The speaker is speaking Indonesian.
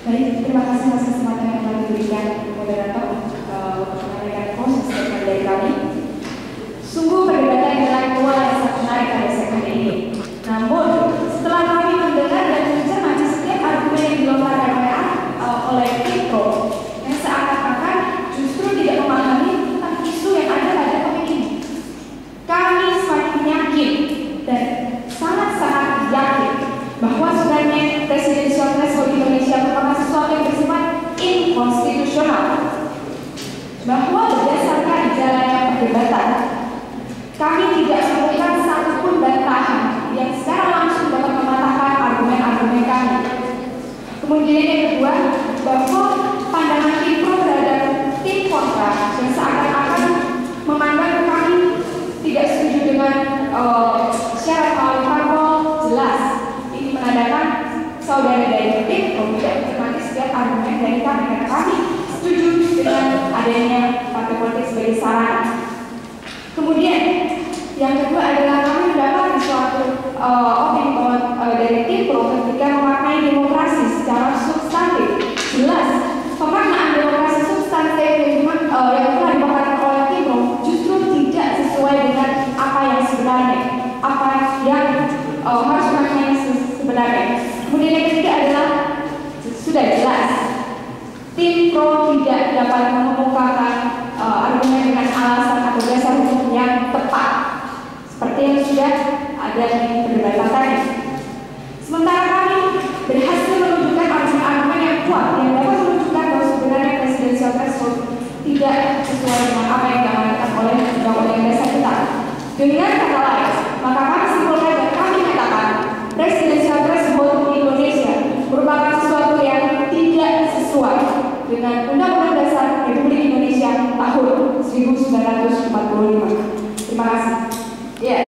Baik, terima kasih atas kesempatan yang telah diberikan moderator untuk menyampaikan proses dari kami. Sungguh perdebatan intelektual yang sangat menarik pada segmen ini. Namun, setelah kami mendengar dan mencermati setiap argumen yang dilontarkan oleh Tipro, yang seakan-akan justru tidak memahami tentang isu yang ada pada topik ini, kami semakin yakin dan sangat-sangat yakin bahwa sebenarnya presidensial threshold Indonesia merupakan sesuatu yang bersifat inkonstitusional. Bahwa berdasarkan jalannya perdebatan, kami tidak menemukan satupun bantahan yang secara langsung dapat mematahkan argumen-argumen kami. Kemudian yang kedua, bahwa pandangan Tipro terhadap tim kontra yang seakan-akan memandang kami tidak setuju dengan syarat melalui parpol jelas. Ini menandakan saudara dari Tipro tidak mencermati setiap argumen dari kami, karena kami setuju dengan adanya partai politik sebagai sarana. Kemudian yang kedua adalah kami mendapat suatu opini dari Tipro ketika memaknai demokrasi secara substantif. Jelas pemaknaan demokrasi substantif yang telah dipaparkan oleh Tipro justru tidak sesuai dengan apa yang sebenarnya, apa yang harus dimaknai sebenarnya. Kemudian yang ketiga adalah sudah jelas Tipro tidak dapat mengemukakan argumen dengan alasan atau dasar hukum yang tepat seperti yang sudah ada di perdebatan tadi. Sementara kami berhasil menunjukkan argumen-argumen yang kuat yang dapat menunjukkan bahwa sebenarnya presidensial threshold tidak sesuai dengan apa yang diamanatkan oleh undang-undang dasar kita. Dengan kata lain, maka kami simpulkan dan kami katakan presidensial threshold Indonesia merupakan sesuatu yang tidak sesuai dengan Undang-Undang Dasar Republik Indonesia tahun 1945.